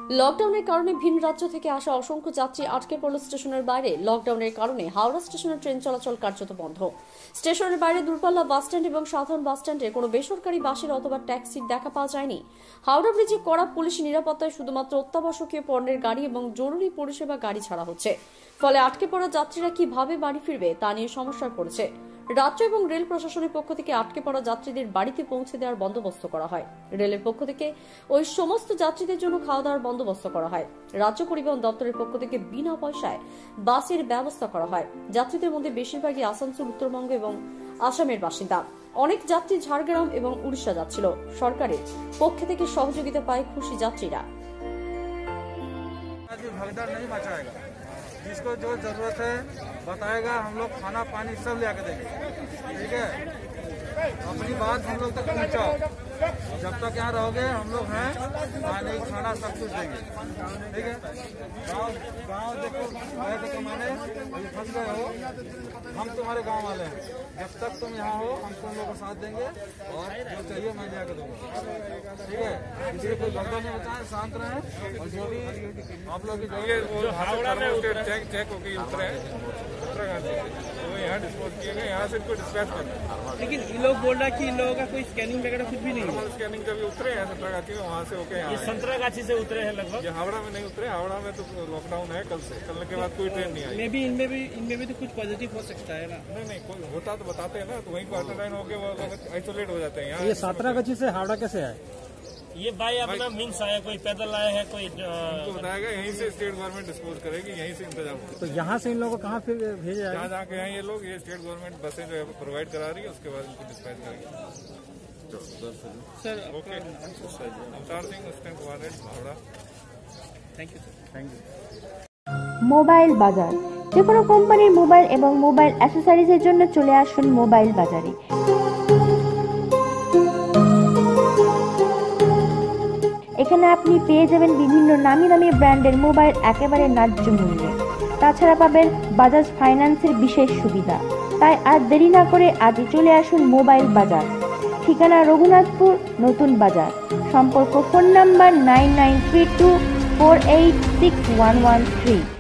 লকডাউনের কারণে ভিন রাজ্য থেকে আসা অসংখ্য যাত্রী আটকে পড়ল স্টেশনের বাইরে। লকডাউনের কারণে হাওড়া স্টেশনে ট্রেন চলাচল কার্যত বন্ধ। স্টেশনের বাইরে দূরপাল্লা বাসস্ট্যান্ড এবং সাধারণ বাসস্ট্যান্ডে কোনো বেসরকারি বাসের অথবা ট্যাক্সির দেখা পাওয়া যায়নি। হাওড়া ব্রিজে কড়া পুলিশ নিরাপত্তায় শুধুমাত্র অত্যাবশ্যকীয় পণ্যের গাড়ি এবং জরুরি পরিষেবা গাড়ি ছাড়া হচ্ছে। ফলে আটকে পড়া যাত্রীরা কিভাবে বাড়ি ফিরবে তা নিয়ে সমস্যায় পড়েছে। রাজ্য এবং রেল প্রশাসনের পক্ষ থেকে আটকে পড়া যাত্রীদের বাড়িতে পৌঁছে দেওয়ার বন্দোবস্ত করা হয়। রেলের পক্ষ থেকে ওই সমস্ত যাত্রীদের জন্য খাওয়া দাওয়ার বন্দোবস্ত করা হয়। রাজ্য পরিবহন দপ্তরের পক্ষ থেকে বিনা পয়সায় বাসের ব্যবস্থা করা হয়। যাত্রীদের মধ্যে বেশিরভাগই আসানসোল, উত্তরবঙ্গ এবং আসামের বাসিন্দা। অনেক যাত্রী ঝাড়গ্রাম এবং উড়িষ্যা যাচ্ছিল। সরকারের পক্ষ থেকে সহযোগিতা পায় খুশি যাত্রীরা। जिसको जो जरूरत है बताएगा, हम लोग खाना पानी सब ले आके देंगे। ठीक है, अपनी बात हम लोग तक पहुंचाओ। जब तक यहाँ रहोगे हम लोग हैं, पानी खाना सब कुछ देंगे। ठीक है, गाँव देखो, गए थे कमाने, अभी फंस गए हो, हम तुम्हारे गाँव वाले हैं। जब तक तुम यहाँ हो हम तुम लोग को साथ देंगे और जो चाहिए मैं ले आके दूंगा। ठीक है, किसी कोई गड़बड़ नहीं बताएं, शांत रहें। और जो भी आप लोग जो हावड़ा में चेक होके उतरे वो यहाँ डिस्पोज किए गए, यहाँ से इनको डिस्पैच करना। लेकिन ये लोग बोल रहा है कि इन लोगों का कोई स्कैनिंग वगैरह कुछ भी नहीं है। स्कैनिंग जब उतरे हैं संतरागाछी में, वहाँ से होके ये संतरागाछी से उतरे हैं लगभग। ये हावड़ा में नहीं उतरे, हावड़ा में तो लॉकडाउन है कल से। कल के बाद कोई ट्रेन नहीं आई। इनमें भी तो कुछ पॉजिटिव हो सकता है ना। नहीं कोई होता तो बताते हैं ना, तो वहीं क्वारंटाइन होके वो लोग आइसोलेट हो जाते हैं। ये संतरागाछी से हावड़ा कैसे आए? ये भाई अपना मीन्स आया, कोई पैदल आया है, कोई तो बताएगा यहीं से स्टेट गवर्नमेंट डिस्पोज करेगी, यहीं से इंतजाम होगा। तो यहाँ से इन लोगों को कहाँ फिर भेजा जाएगा? जहाँ के हैं ये लोग, ये स्टेट गवर्नमेंट बसें जो है प्रोवाइड करा रही है, उसके बाद इनको डिस्पैच करेगी। Sir okay, Avtar Singh, assistant commandant, Howrah. Thank you sir. Thank you. Mobile বাজার, যে কোনো কোম্পানির মোবাইল এবং মোবাইল অ্যাসেসরিজের জন্য চলে আসুন মোবাইল বাজারে। এখানে আপনি পেয়ে যাবেন বিভিন্ন নামি দামি ব্র্যান্ডের মোবাইল একেবারে ন্যায্য মূল্যে। তাছাড়া পাবেন বাজাজ ফাইন্যান্সের বিশেষ সুবিধা। তাই আর দেরি না করে আজই চলে আসুন মোবাইল বাজার। ঠিকানা রঘুনাথপুর, নতুন বাজার। সম্পর্ক ফোন নাম্বার 9932486113।